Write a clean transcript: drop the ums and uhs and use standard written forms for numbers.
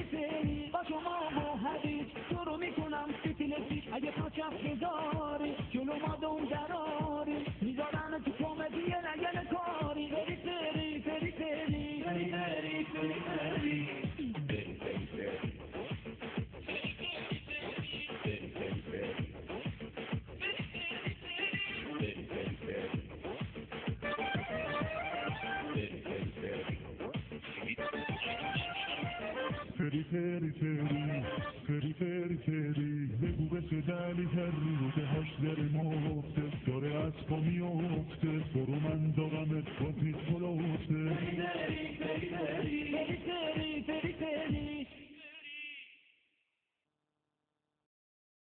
فری فری با شما و هویج شروع میکنم ستیلشی اگه پاچم بذاری جلو ما دون دراری میذارم تو کمدی نگل کاری فری فری فری فری فری فری فری فری فری فری فری فری فری فری بگو به دلی هر رو که هشت در ما